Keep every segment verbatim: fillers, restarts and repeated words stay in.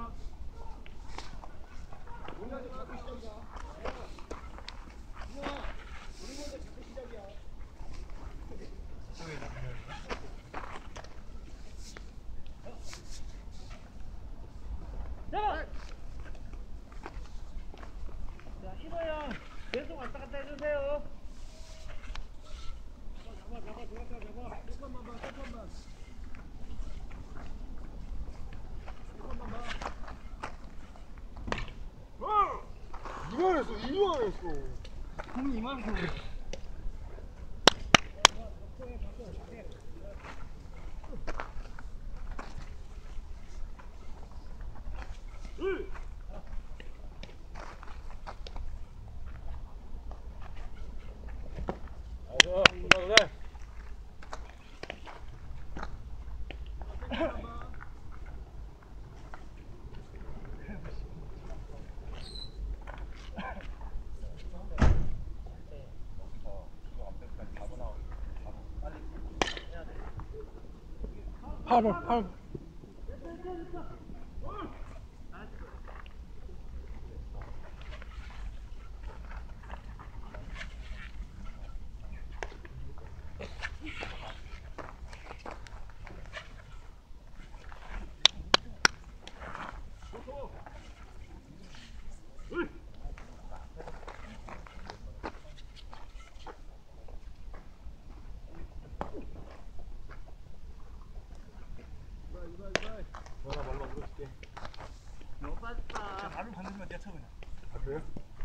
자, 신호 형 계속 왔다 갔다 해주세요. 잡아, 잡아, 잡아, 잡아. 조금만 봐, 조금만. 조금만 봐. 어! 이만했어, 이만했어. 공이 이만큼. 어, 그래, 그래. 팔 번, 팔 번. 전화 말로 물어줄게. 너무 빠졌다. 발을 건드리면 내가 쳐 그냥. 아, 그래요?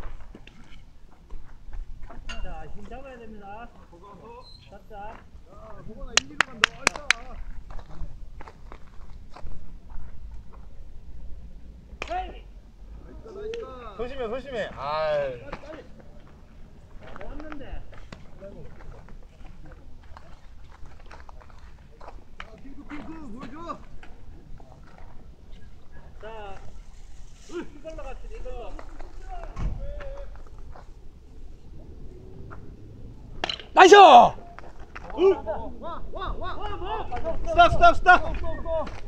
자, 힘 잡아야 됩니다. 잡자. 야, 보건아 이기로 간다. 아이다. 헤이! 나이스, 나이스. 소심해, 소심해. 아이. 왔는데. 핑크, 핑크, 보여줘. 자, 이걸로 갑시다, 이걸로. 나이스! 와, 와, 와, 와, 와! 스탑, 스탑, 스탑.